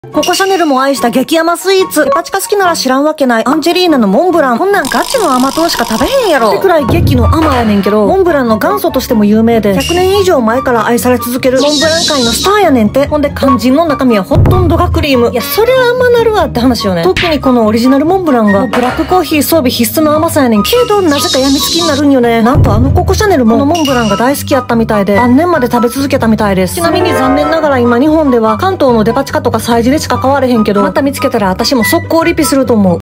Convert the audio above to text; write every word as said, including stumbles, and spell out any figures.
ココシャネルも愛した激甘スイーツ。デパ地下好きなら知らんわけないアンジェリーナのモンブラン。こんなんガチの甘党しか食べへんやろってくらい激の甘やねんけど、モンブランの元祖としても有名で、ひゃくねん以上前から愛され続けるモンブラン界のスターやねんて。ほんで肝心の中身はほとんどがクリーム。いや、そりゃ甘なるわって話よね。特にこのオリジナルモンブランが、ブラックコーヒー装備必須の甘さやねんけど、なぜか病みつきになるんよね。なんとあのココシャネルもこのモンブランが大好きやったみたいで、晩年まで食べ続けたみたいです。ちなみに残念ながら今日本では関東のデパ地下とか催事でしか買われへんけど、また見つけたら私も速攻リピすると思う。